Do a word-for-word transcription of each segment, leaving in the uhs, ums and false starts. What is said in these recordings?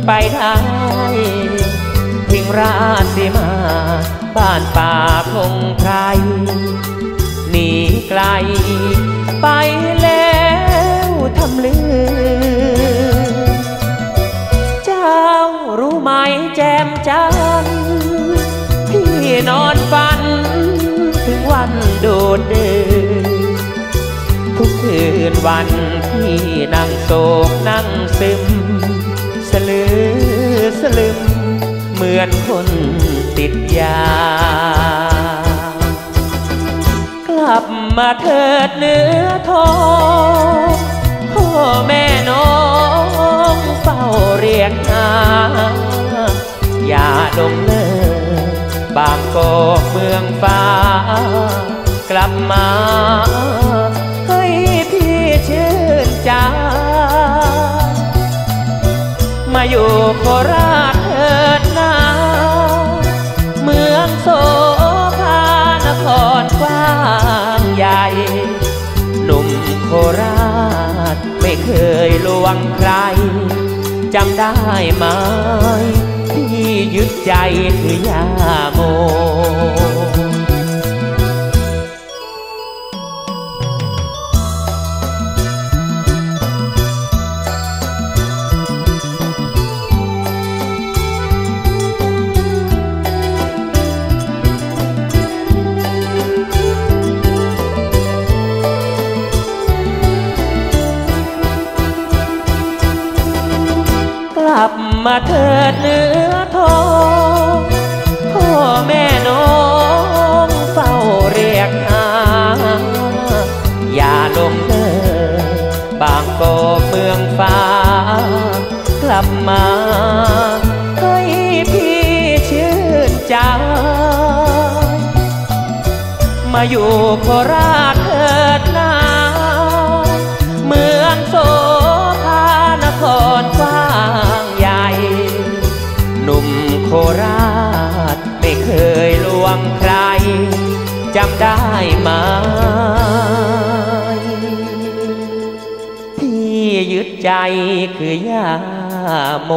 ไปได้ทิ้งราศีมาบ้านป่าพงไพรหนีไกลไปแล้วทำลือเจ้ารู้ไหมแจ่มจันทร์พี่นอนฝันถึงวันโดดเดี่ยวทุกคืนวันพี่นั่งโศกนั่งซึมสลือสลึมเหมือนคนติดยากลับมาเถิดเนื้อทองพ่อแม่น้องเฝ้าเรียกหาอย่าดงเลิกบางกอกเมืองฟ้ากลับมาให้พี่ชื่นใจมาอยู่โคราชเถิดนาเมืองโสภานครกว้างใหญ่หนุ่มโคราชไม่เคยลวงใครจำได้ไหมที่ยึดใจคือยาโมกลับมาเถิดเนื้อทองพ่อแม่น้องเฝ้าเรียกหาอย่าลงเลิกบางกอกเมืองฟ้ากลับมาให้พี่ชื่นใจมาอยู่โคราชเถิดนาเมืองโสภานครกว้างใหญ่หนุ่มโคราชไม่เคยลวงใครจำได้ไหมที่ยึดใจคือยาโม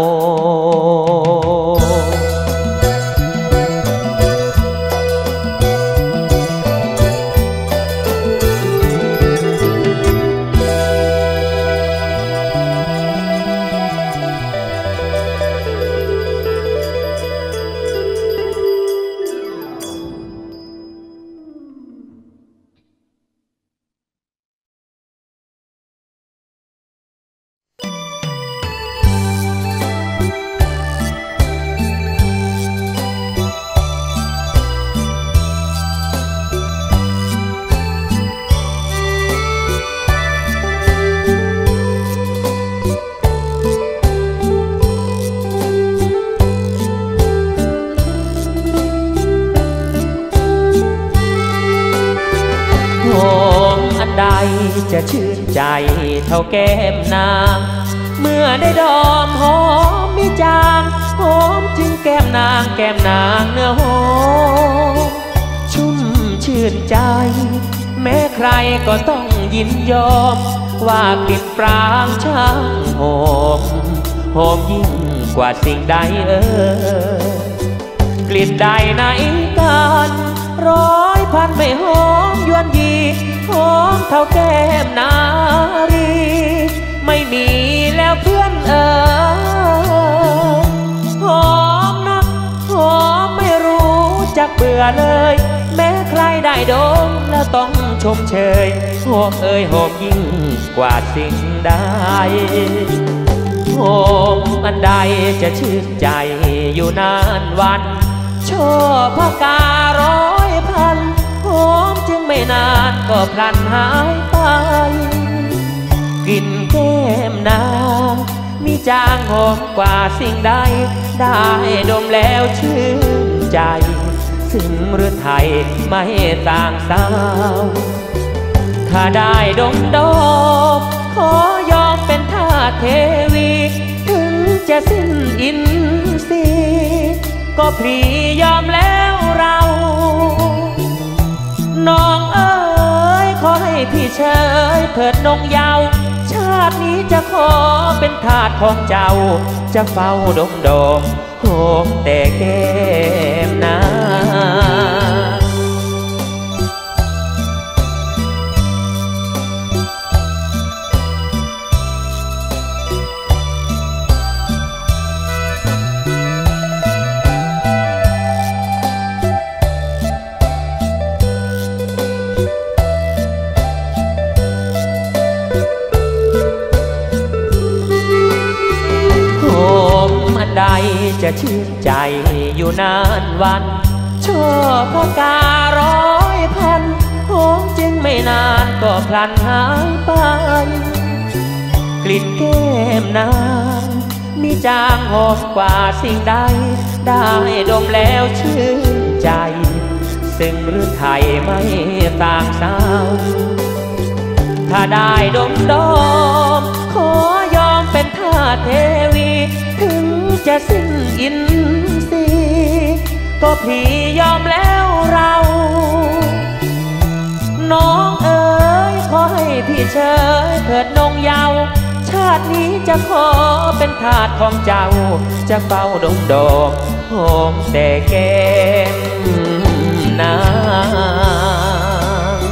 จะชื่นใจเท่าแก้มนางเมื่อได้ดอมหอมมิจางหอมจึงแก้มนางแก้มนางเนื้อหอมชุ่มชื่นใจแม้ใครก็ต้องยินยอมว่ากลิ่นปรางช่างหอมหอมยิ่งกว่าสิ่งใดเอ่ยกลิ่นใดไหนกันร้อยพันไม่หอมยวนยีหอมเท่าแก้มนารีไม่มีแล้วเพื่อนเอ่ยหอมนักหอมไม่รู้จักเบื่อเลยแม้ใครได้ดมแล้วต้องชมเชยหอมเอ่ยหอมยิ่งกว่าสิ่งใดหอมอันใดจะชื่นใจอยู่นานวันช่อพการ้อยพันหอมจึงไม่นานก็พลันหายไปกลิ่นแก้มนางมีจางหอมกว่าสิ่งใดได้ดมแล้วชื่นใจซึ่งหรือไทยไม่ต่างสาวถ้าได้ดมดมขอยอมเป็นทาสเทวีถึงจะสิ้นอินทรีย์ก็พลียอมแล้วเราน้องเอ๋ยขอให้พี่เชยเถิดนงเยาว์ชาตินี้จะขอเป็นทาสของเจ้าจะเฝ้าดมดมโหมแต่แก้มนางใดจะชื่นใจอยู่นานวันช่อพการ้อยพันหอมจึงไม่นานก็พลันหายไปกลิ่นแก้มนางมีจางหอมกว่าสิ่งใดได้ดมแล้วชื่นใจซึ่งหรือไทยไม่ต่างสาวถ้าได้ดมดมขอยอมเป็นทาสเทวีถึงจะสิ้นอินทรีย์ก็พี่ยอมแล้วเราน้องเอ๋ยขอให้พี่เชยเถิดนงเยาว์ชาตินี้จะขอเป็นทาสของเจ้าจะเฝ้าดมดอกหอมแต่แก้มนาง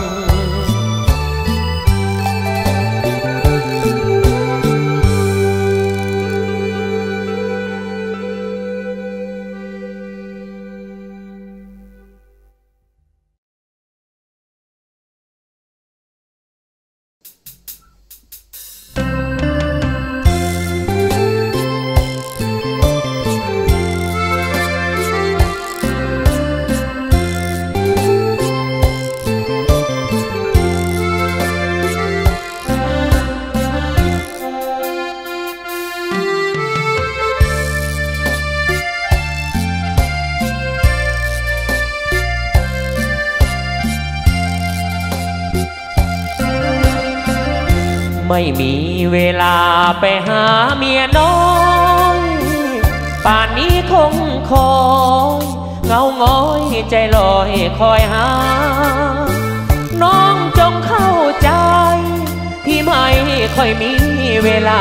ไม่มีเวลาไปหาเมียน้อยป่านนี้คงคอยเงาง้อยใจลอยคอยหาน้องจงเข้าใจพี่ไม่ค่อยมีเวลา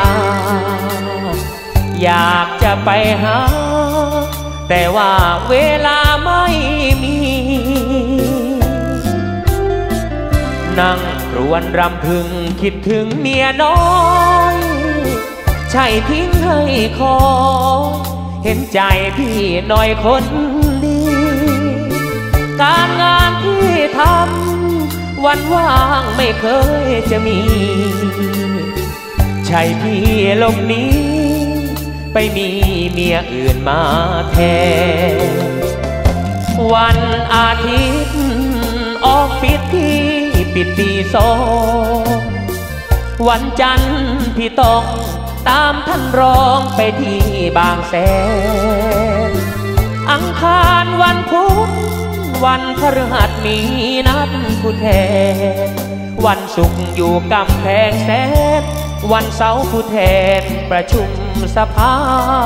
อยากจะไปหาแต่ว่าเวลาไม่มีนั่งรวนรำพึงคิดถึงเมียน้อยใช่ทิ้งให้คอยเห็นใจพี่หน่อยคนดีการงานที่ทำวันว่างไม่เคยจะมีใช่พี่หลบหนีไปมีเมียอื่นมาแทนวันอาทิตย์ออฟฟิศพี่ปิดตีสองวันจันทร์พี่ต้องตามท่านรองไปที่บางแสนอังคารวันพุธวันพฤหัสมีนัดผู้แทนวันศุกร์อยู่กำแพงแสนวันเสาร์ผู้แทนประชุมสภา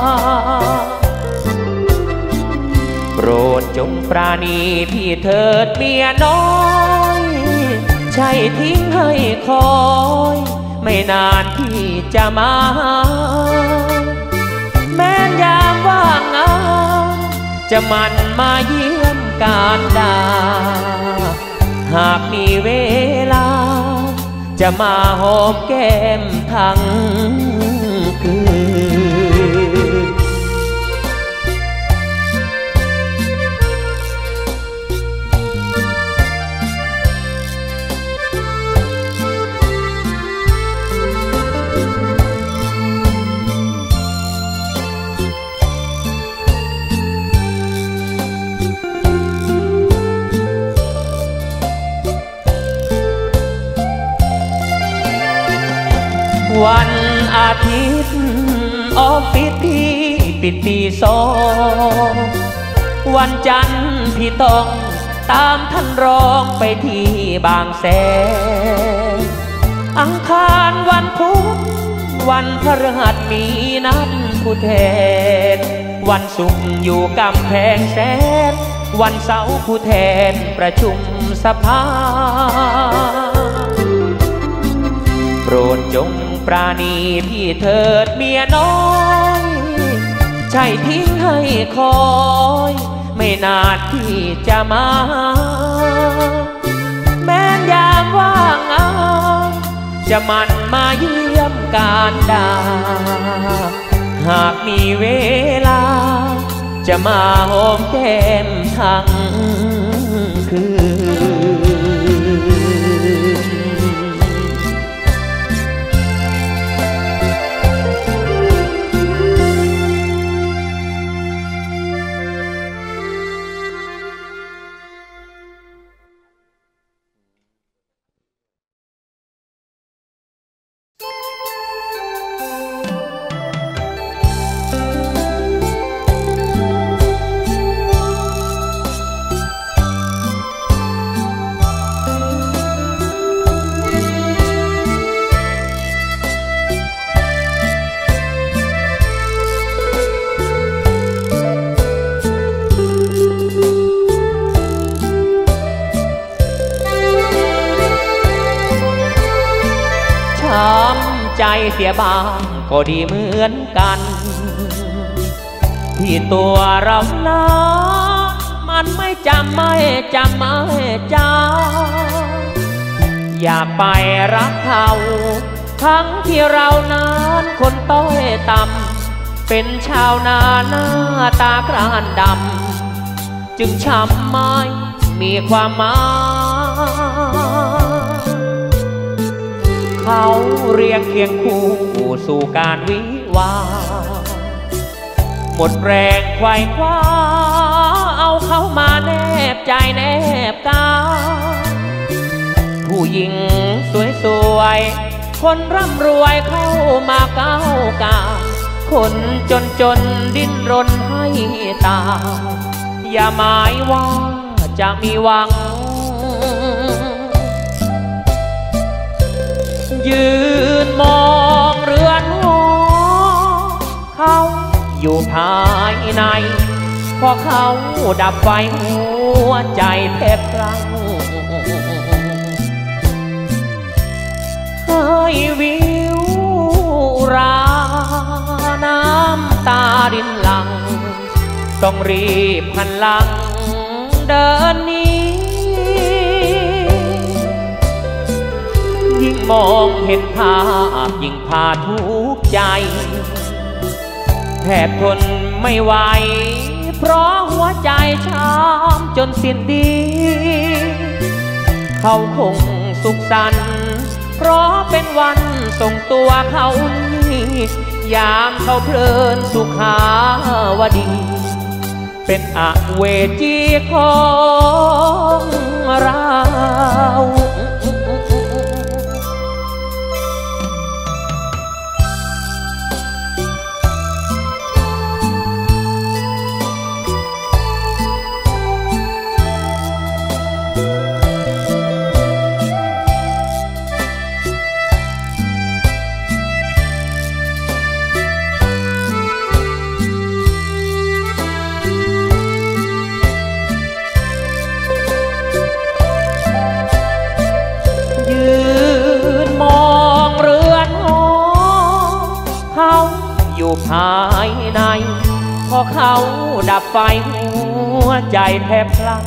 โปรดจงปราณีพี่เถิดเมียน้อยใช่ทิ้งให้คอยไม่นานพี่จะมาแม้ยามว่างงานจะมันมาเยี่ยมการดาหากมีเวลาจะมาหอมแก้มทั้งคืนวันอาทิตย์ออฟฟิศพี่ปิดตีสองวันจันทร์พี่ต้องตามท่านรองไปที่บางแสนอังคารวันพุธวันพฤหัสมีนัดผู้แทนวันศุกร์อยู่กำแพงแสนวันเสาร์ผู้แทนประชุมสภาโปรดจงปราณีพี่เถิดเมียน้อยใช่ทิ้งให้คอยไม่นานที่จะมาแม้นยามว่างเอาจะมันมาเยี่ยมการดาหากมีเวลาจะมาหอมแก้มทั้งคืนใจเสียบ้างก็ดีเหมือนกันที่ตัวเรานะมันไม่จำไม่จำไม่จำอยากไปรักเขาทั้งที่เรานั้นคนต้อยต่ำเป็นชาวนาหน้าตากรานดำจึงช้ำไม่มีความหมายเขาเรียงเคียงคู่สู่การวิวาหมดแรงไขว่คว้าเอาเขามาแนบใจแนบกายผู้หญิงสวยๆคนร่ำรวยเข้ามาก้าวกาคนจนจนดิ้นรนให้ตายอย่าหมายว่าจะมีหวังยืนมองเรือนหอเขาอยู่ภายในพอเขาดับไฟหัวใจแทบพลังให้วิวราน้ำตารินหลังต้องรีบหันหลังเดินหนียิ่งมองเห็นภาพยิ่งพาทุกข์ใจแทบทนไม่ไหวเพราะหัวใจช้ำจนสิ้นดีเขาคงสุขสันต์เพราะเป็นวันส่งตัวเขานี้ยามเขาเพลินสุขาวดี เป็นอเวจีของเราภายในพอเขาดับไฟหัวใจแทบพลัง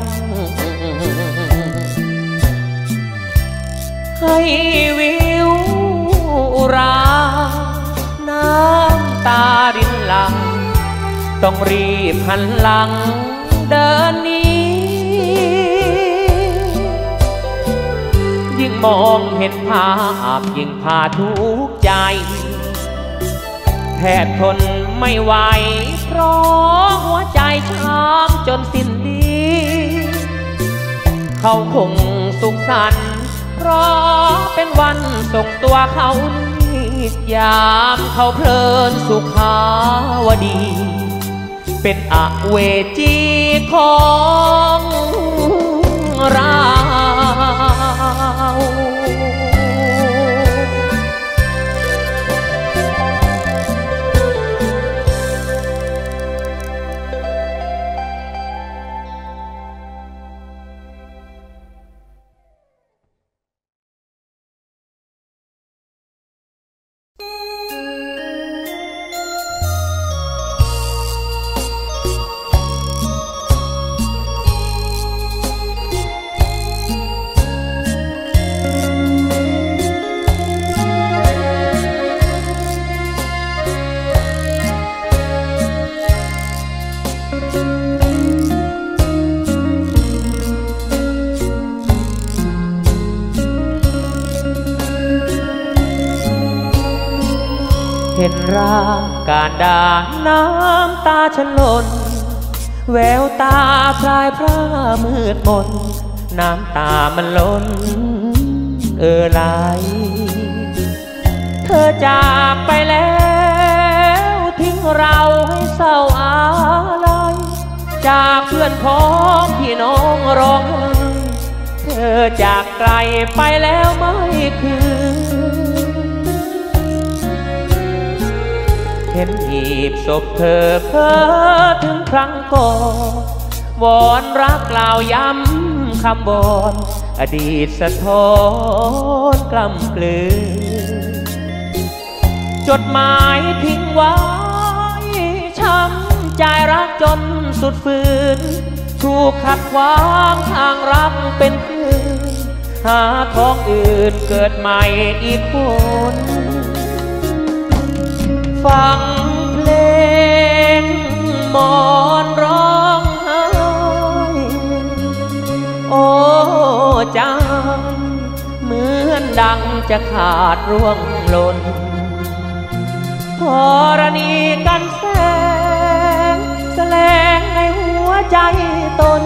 ให้วิวราน้ำตารินหลังต้องรีบหันหลังเดินหนียิ่งมองเห็นภาพยิ่งพาทุกข์ใจแทบทนไม่ไหวเพราะหัวใจช้ำจนสิ้นดีเขาคงสุขสันต์เพราะเป็นวันส่งตัวเขานี้ยามเขาเพลินสุขาวดีเป็นอเวจีของเราเห็นร่างการด่างน้ำตาฉันหล่นแววตาพลายพระมืดมนน้ำตามันล้นเอ่อไหลเธอจากไปแล้วทิ้งเราให้เศร้าอาลัยจากเพื่อนพ้องพี่น้องร้องไห้เธอจากไกลไปแล้วไม่คืนเห็นหีบศพเธอเพ้อถึงครั้งก่อนวอนรักกล่าวย้ำคำบอนอดีตสะท้อนกล้ำกลืนจดหมายทิ้งไว้ช้ำใจรักจนสุดฝืนถูกขัดขวางทางรักเป็นคืนหาท้องอื่นเกิดใหม่อีกคนฟังเพลงมอนร้องไห้โอ้จังเหมือนดังจะขาดร่วงหล่นธรณีกันแสงแสลงในหัวใจตน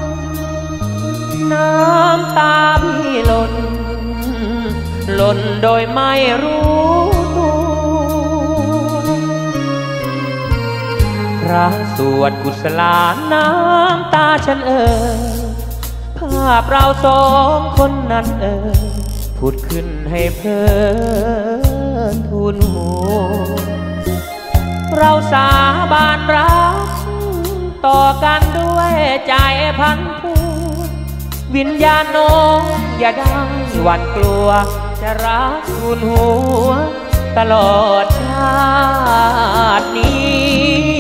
น้ำตาพี่หล่นหล่นโดยไม่รู้ตัวพระสวดกุศลาน้ำตาฉันเอ่ยภาพเราสองคนนั้นเอ่ยผุดขึ้นให้เพลินทูลหัวเราสาบานรักต่อกันด้วยใจพันผูวิญญาณน้องอย่าได้หวั่นกลัวจะรักทูลหัวตลอดชาตินี้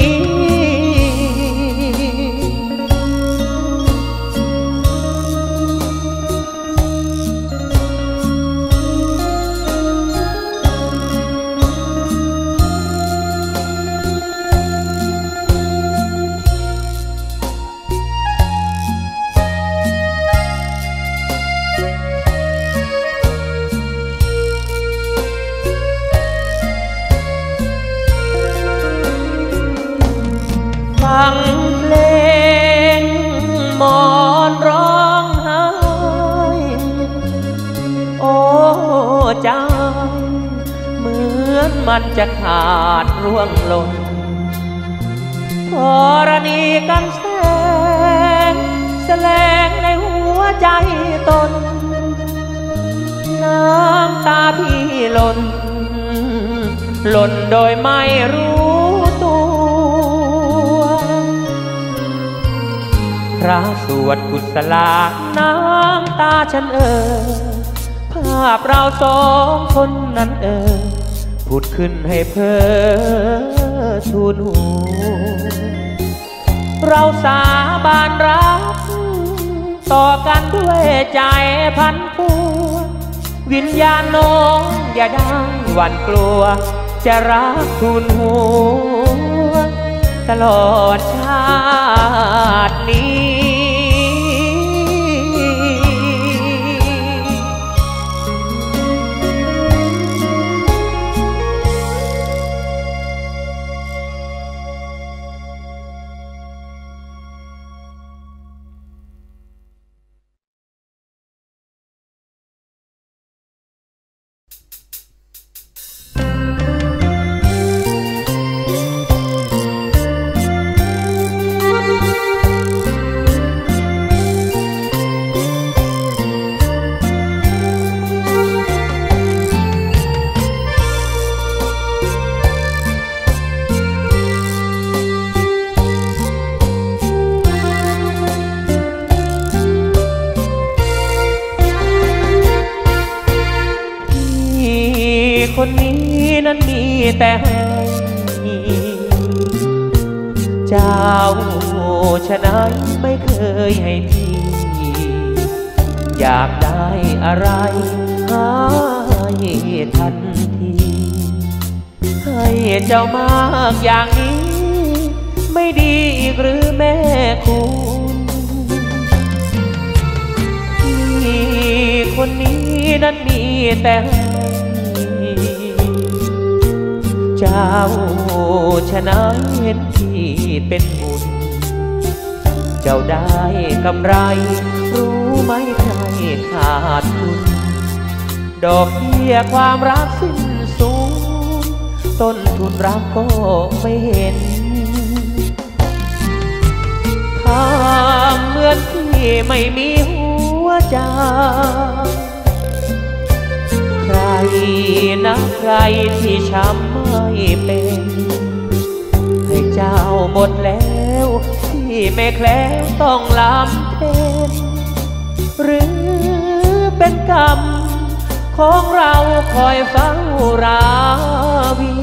ฟังเพลงมอนร้องไห้โอ้ใจเหมือนมันจะขาดร่วงหล่นธรณีกันแสงแสลงในหัวใจตนน้ำตาพี่หล่นหล่นโดยไม่รู้ตัวพระสวดกุศลาน้ำตาฉันเอ่ยภาพเราสองคนนั้นเอ่ยผุดขึ้นให้เพ้อทูลหัวเราสาบานรักต่อกันด้วยใจพันผูวิญญาณน้องอย่าได้หวั่นกลัวจะรักทูลหัวตลอดชาตินี้คนนี้นั้นมีแต่ให้เจ้าฉะนั้นไม่เคยให้พี่อยากได้อะไรหาให้ทันทีให้เจ้ามากอย่างนี้ไม่ดีอีกหรือแม่คุณพี่คนนี้นั้นมีแต่เจ้าชนะเห็นพี่เป็นบุญเจ้าได้กำไรรู้ไหมใครขาดทุนดอกเบี้ยความรักสิ้นสูงต้นทุนรักก็ไม่เห็นทำเหมือนพี่ไม่มีหัวใจใครนะใครที่ช้ำไม่เป็นให้เจ้าหมดแล้วที่ไม่แคล้วต้องลำเพ็ญหรือเป็นกรรมของเราคอยเฝ้าราวี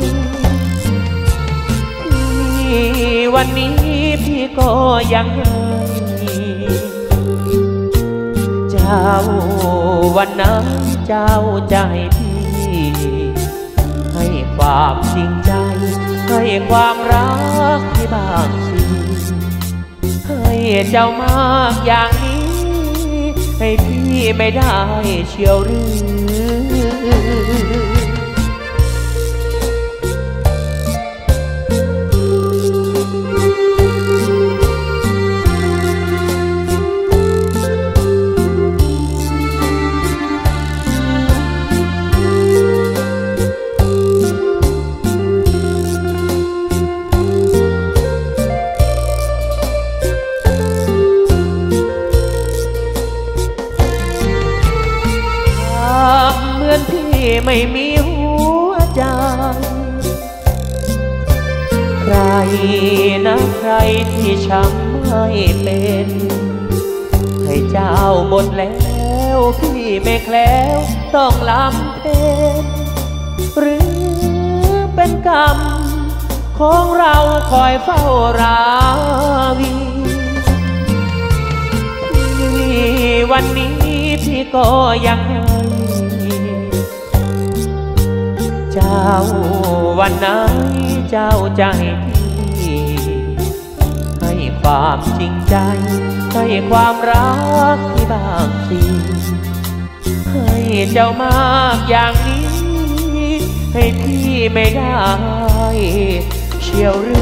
ที่วันนี้พี่ก็ยังให้เจ้าวันนั้นเจ้าใจพี่ให้ความจริงใจให้ความรักที่บางสิ่งให้เจ้ามากอย่างนี้ให้พี่ไม่ได้เชียวหรือไม่มีหัวใจใครนะใครที่ช้ำไม่เป็นให้เจ้าหมดแล้วพี่ไม่แคล้วต้องลำเพ็ญหรือเป็นกรรมของเราคอยเฝ้าราวีวันนี้พี่ก็ยังเจ้าวันไหนเจ้าใจพี่ให้ความจริงใจให้ความรักที่บางสิ่งให้เจ้ามากอย่างนี้ให้พี่ไม่ได้เชียวหรือ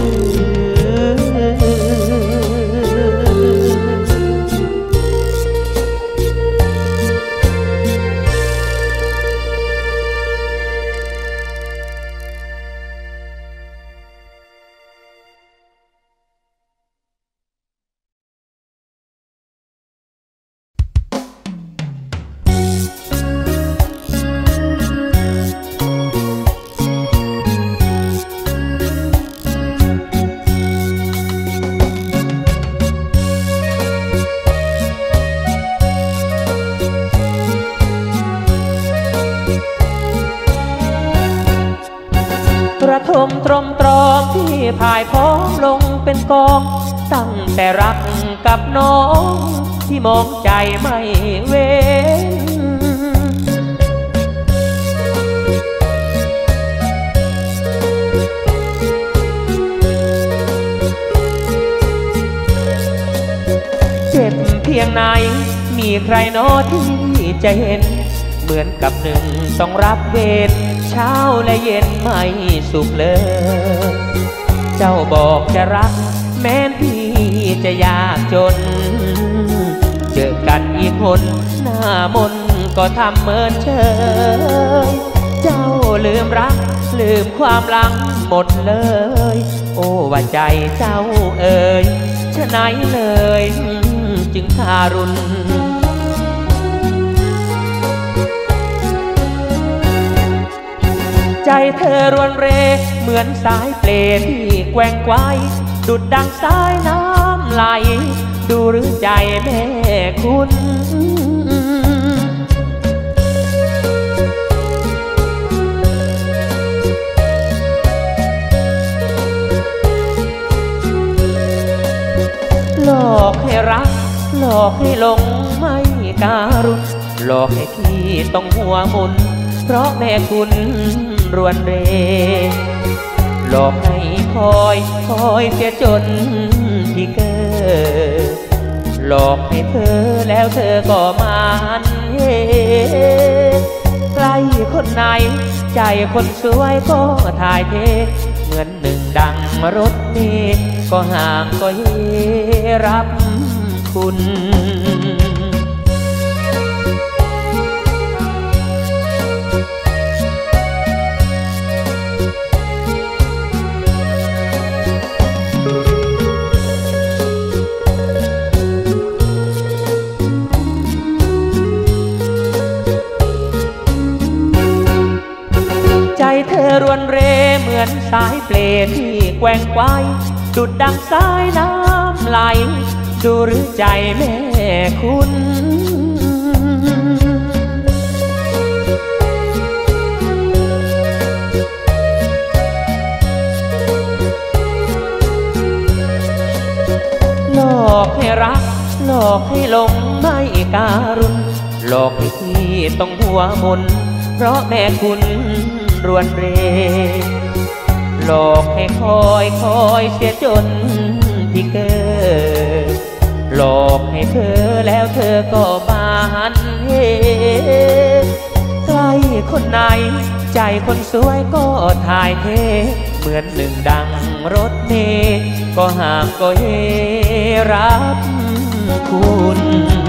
ระทมตรมตรอมที่พ่ายพ้องลงเป็นกองตั้งแต่รักกับน้องที่มองใจไม่เว้นเจ็บเพียงไหนมีใครโน้ที่จะเห็นเหมือนกับหนึ่งต้องรับเวรเช้าและเย็นไม่สุขเลยเจ้าบอกจะรักแม้นพี่จะยากจนเจอกันอีกคนหน้ามนก็ทำเหมือนเฉยเจ้าลืมรักลืมความหลังหมดเลยโอ้ว่าใจเจ้าเอ่ยฉะไหนเลยจึงทารุณใจเธอรวนเรเหมือนสายเปลที่แกว่งไกวดุดดังสายน้ำไหลดูหรือใจแม่คุณหลอกให้รักหลอกให้หลงไม่การุณหลอกให้พี่ต้องหัวมุนเพราะแม่คุณรวนเรหลอกให้คอยคอยเสียจนพี่เกิดหลอกให้เธอแล้วเธอก็มันเฮใครคนไหนใจคนสวยก็ถ่ายเทเหมือนหนึ่งดังรถนี้ก็ห่างก็เฮรับคุณใจเธอรวนเรเหมือนสายเปลที่แกว่งไกวดุดดังสายน้ำไหลดูหรือใจแม่คุณหลอกให้รักหลอกให้หลงไม่การุณหลอกให้พี่ต้องหัวมนเพราะแม่คุณรวนเรหลอกให้คอยคอยเสียจนพี่เกิดหลอกให้เธอแล้วเธอก็บานเฮใกล้คนไหนใจคนสวยก็ถ่ายเทเหมือนหนึ่งดังรถเมล์ก็ห่างก็เฮรับคุณ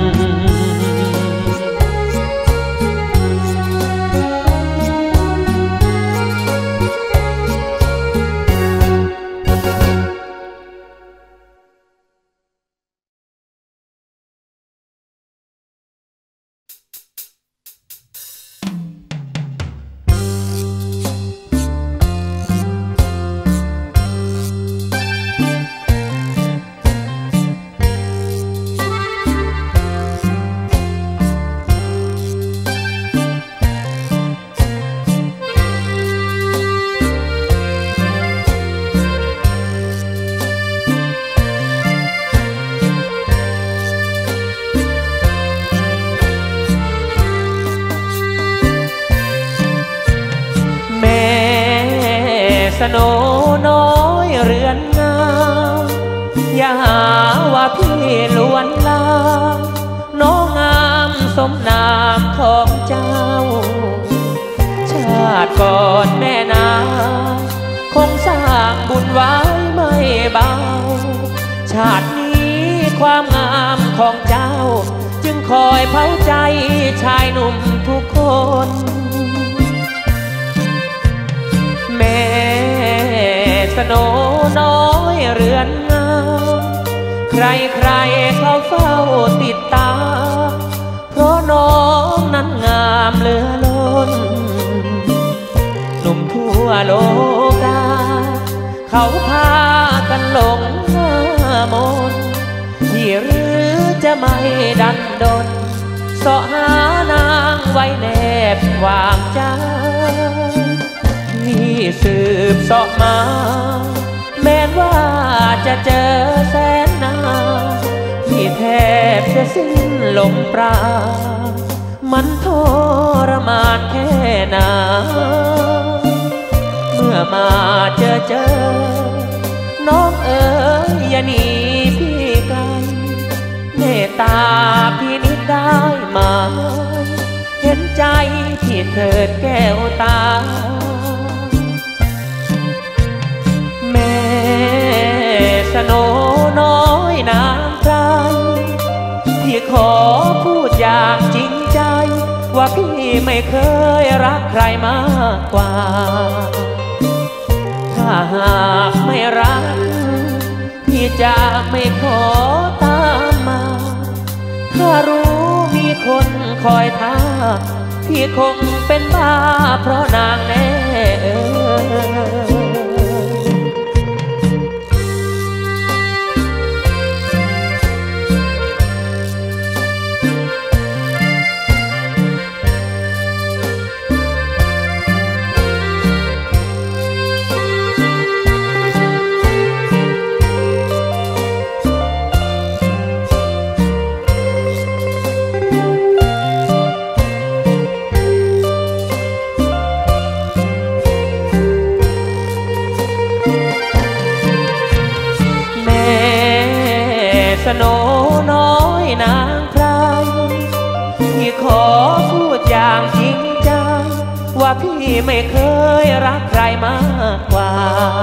สโนน้อยเรือนงามอย่าหาว่าพี่ลวนลามน้องงามสมนามของเจ้าชาติก่อนแม่นาคงสร้างบุญไว้ไม่เบาชาตินี้ความงามของเจ้าจึงคอยเผาใจชายหนุ่มทุกคนแม่สโนน้อยเรือนงามใครใครเขาเฝ้าติดตาเพราะน้องนั้นงามเหลือล้นหนุ่มทั่วโลกาเขาพากันหลงหน้ามนที่หรือจะไม่ดันดนเสาะหานางไว้แนบวางใจที่สืบเสาะมาแม้นว่าจะเจอแสนนานที่แทบจะสิ้นลมปราณมันทรมานแค่ไหนเมื่อมาเจอเจอน้องเอ๋ยอย่าหนีพี่ไกลเมตตาพี่นิดได้มาเห็นใจพี่เถิดแก้วตาแม่สโนน้อยน้ำใจพี่ขอพูดอย่างจริงใจว่าพี่ไม่เคยรักใครมากกว่าถ้าหากไม่รักพี่จะไม่ขอตามมาถ้ารู้มีคนคอยท่าพี่คงเป็นบ้าเพราะนางแน่เออสโนน้อยนางไพรพี่ขอพูดอย่างจริงใจว่าพี่ไม่เคยรักใครมากกว่า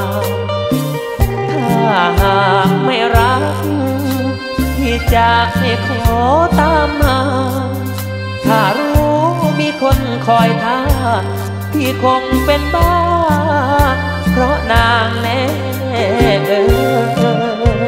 ถ้าหากไม่รักพี่จะไม่ขอตามมาถ้ารู้มีคนคอยท่าพี่คงเป็นบ้าเพราะนางแน่เออ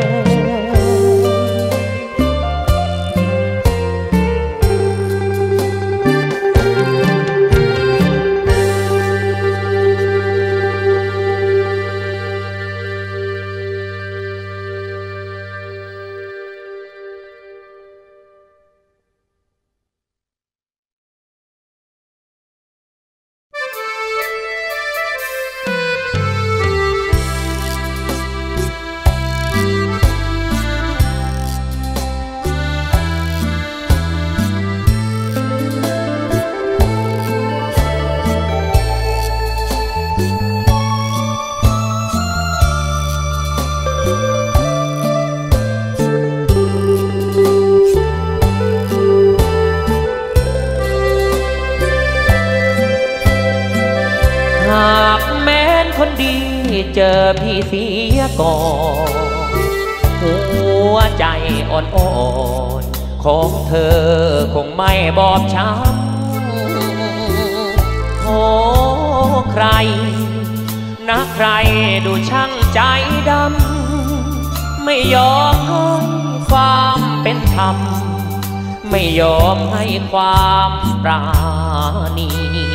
เจอพี่เสียก่อนหัวใจอ่อนๆของเธอคงไม่บอบช้ำโอ้ใครนะใครดูช่างใจดำไม่ยอมให้ความเป็นธรรมไม่ยอมให้ความปราณี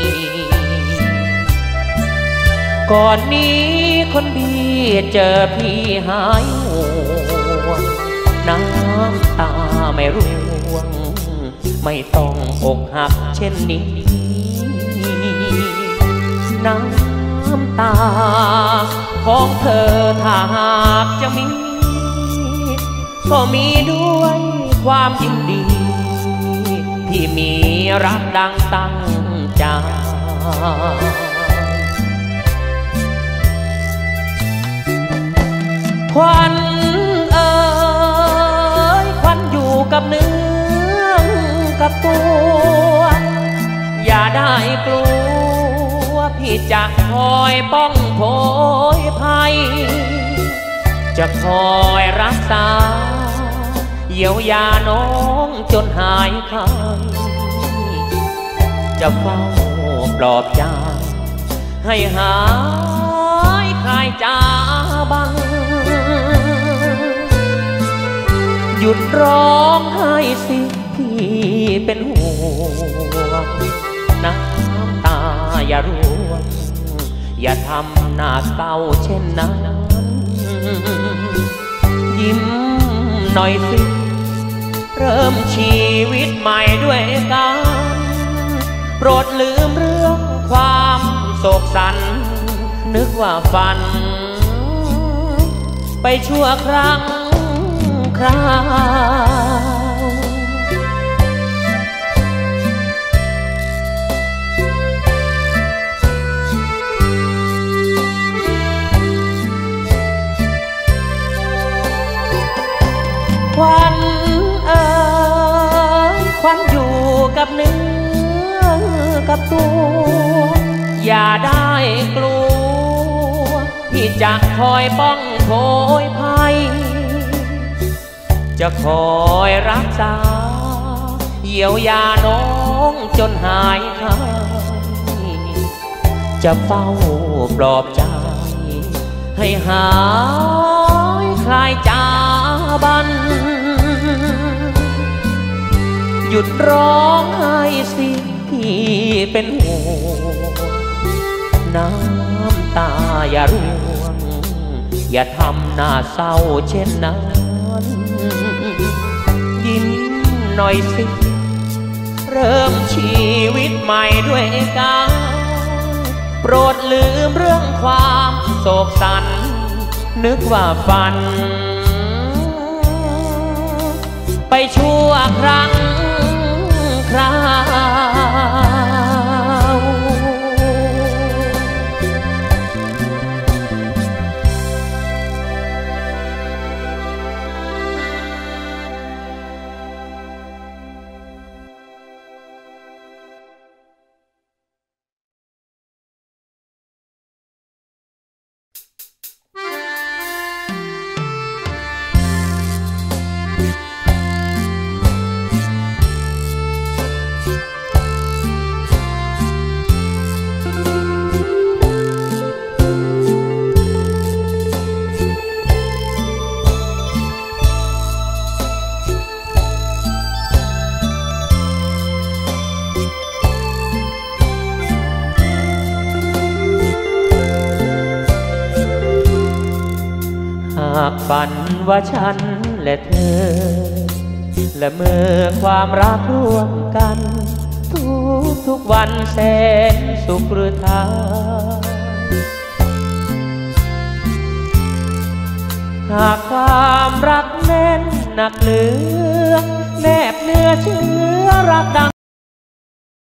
ก่อนนี้คนดีเจอพี่หายห่วงน้ำตาไม่ร่วงไม่ต้องอกหักเช่นนี้น้ำตาของเธอถ้าหากจะมีก็มีด้วยความยินดีที่มีรักดังตั้งใจควันเอ่ยควันอยู่กับเนื้อกับตัวอย่าได้กลัวพี่จะคอยป้องโผยภัยจะคอยรักษาเยียวยาน้องจนหายขาดจะเฝ้าปลอบใจให้หายคลายจาบังหยุดร้องไห้สิพี่เป็นห่วงน้ำตาอย่าร่วงอย่าทำหน้าเศร้าเช่นนั้นยิ้มหน่อยสิเริ่มชีวิตใหม่ด้วยกันโปรดลืมเรื่องความโศกสันนึกว่าฝันไปชั่วครั้งคราวควันเอ่ยควันอยู่กับเนื้อกับตัวอย่าได้กลัวพี่จะคอยป้องโผยภัยจะคอยรักษาเยียวยาน้องจนหายขาดจะเฝ้าปลอบใจให้หายคลายจาบันหยุดร้องไห้สิพี่เป็นห่วงน้ำตาอย่าร่วงอย่าทำหน้าเศร้าเช่นนั้นยิ้มหน่อยสิเริ่มชีวิตใหม่ด้วยกันโปรดลืมเรื่องความโศกสันนึกว่าฝันไปชั่วครั้งคราวากฝันว่าฉันและเธอและเมื่อความรักร่วมกันทุกทุกวันแสนสุขหรือทาหากความรักแน่นหนักเหลือแนบเนื้อเชื้อรักดัง